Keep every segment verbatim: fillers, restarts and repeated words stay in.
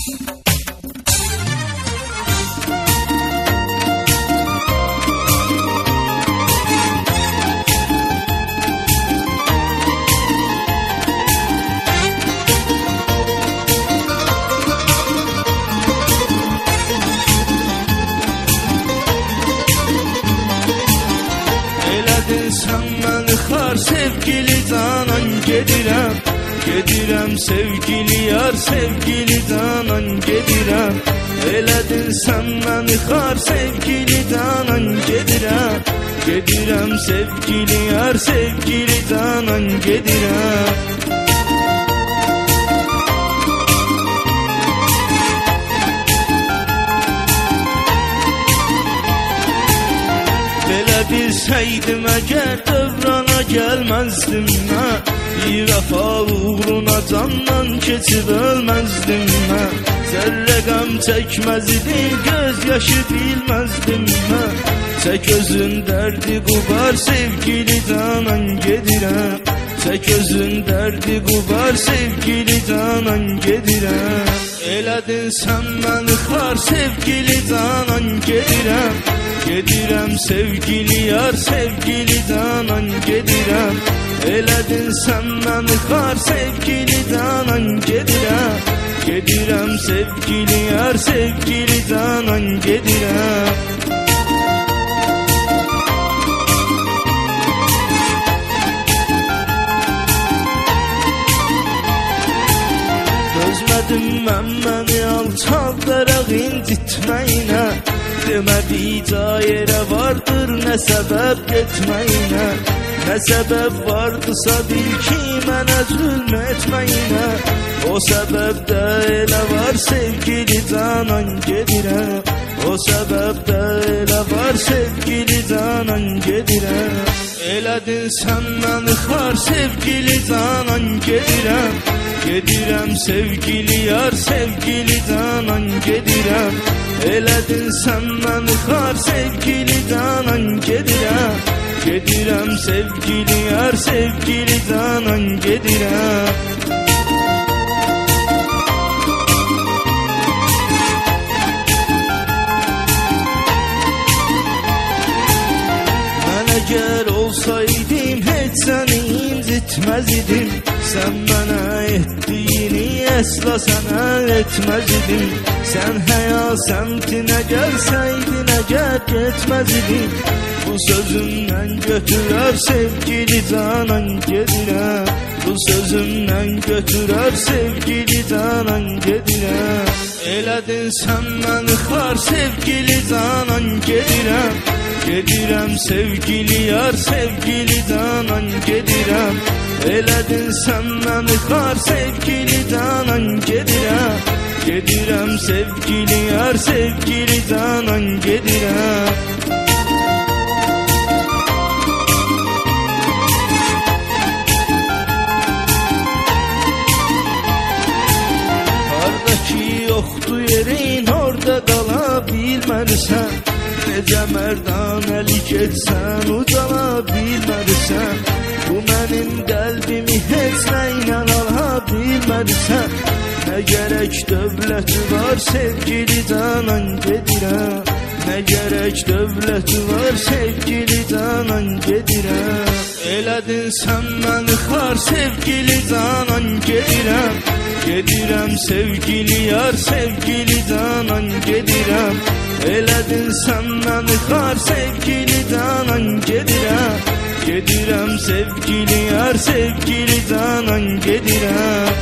Sen məni xar sevgili canan gedirəm, gedirəm sevgili yar, sevgili canan gedirəm. Elədin sən məni xar sevgili canan gedirəm, gedirəm sevgili yar, sevgili canan gedirəm. Bilseydim əgər dövrana gəlməzdim mən, bir vəfa uğruna candan keçib ölməzdim mən. Zərrə qəm çəkməz idim, göz yaşı bilməzdim mən. Çək özün dərdi qubar, sevgili canan gedirəm. Çək özün dərdi qubar, sevgili canan gedirəm. Elədin sən məni xar sevgili canan gedirəm, gedirəm sevgili yar, sevgili canan gedirəm. Elədin sən məni xar sevgili canan gedirəm, gedirəm sevgili yar, sevgili canan gedirəm. Dözmədim mən məni alçaldaraq incitməyinə, demə bica yerə vardır nə səbəb getməyinə. Nə səbəb vardısa bil ki mənə zülm etməyinə, o səbəbdə elə var sevgili canan gedirəm. O səbəbdə elə var sevgili canan gedirəm. Elədin sən məni xar sevgili canan gedirəm, gedirəm sevgili yar, sevgili canan gedirəm. Elədin sən məni xar sevgili canan gedirəm, gedirəm sevgili yar, sevgili canan gedirəm. Mən əgər olsaydım heç səni incitməz idim, sən mənə etdiyini əsla sənə etməz idim. Sən həya səmtinə gəlsəydin əgər getməz idim, bu sözümdən götürər sevgili canan gedirəm. Bu sözümdən götürər sevgili canan gedirəm. Elədin sən məni xar sevgili canan gedirəm, gedirəm sevgili yar, sevgili canan gedirəm. Elədin sən məni xar sevgili canan gedirəm, gedirəm sevgili yar, sevgili canan gedirəm. Hardakı yoxdur yerin, orada qala bilməlisən. Necə mərdanəlik etsən, ucala bilməlisən. Bu mənim qəlbimi heç nəylə ala bilməlisən. Nə gərək dövləti var sevgili canan gedirəm, nə gərək dövləti var sevgili canan gedirəm. Elədin sən məni xar sevgili canan gedirəm, gedirəm sevgili yar, sevgili canan gedirəm. Elədin sən məni xar sevgili canan gedirəm, gedirəm sevgili yar, sevgili canan gedirəm.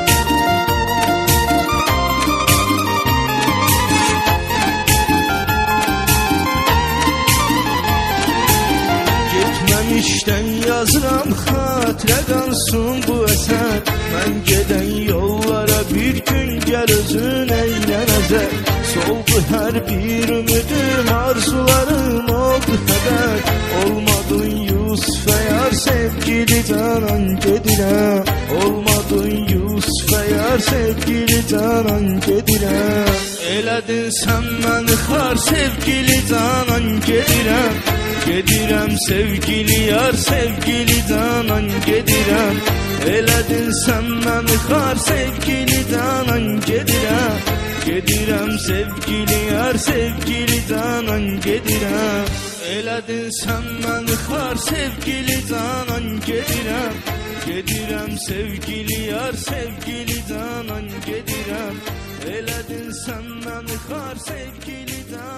Getməmişdən yazıram xatirə qansın bu əsər. Mən gedən yollara bir gün gəl özün eylə nəzər. Soldu hər bir ümidim, arzularım oldu hədər. Olmadın Yusufə yar, sevgili canan gedirəm. Olmadın Yusufə yar, sevgili canan gedirəm. Elədin sən məni xar sevgili canan gedirəm, gedirəm sevgili yar, sevgili canan gedirəm. Elədin sən məni xar sevgili canan gedirəm, Gedirəm sevgili yar, sevgili canan gedirəm. Elədin sən məni xar, sevgili canan gedirəm. Gedirəm sevgili yar, sevgili canan gedirəm. Elədin sən məni xar, sevgili canan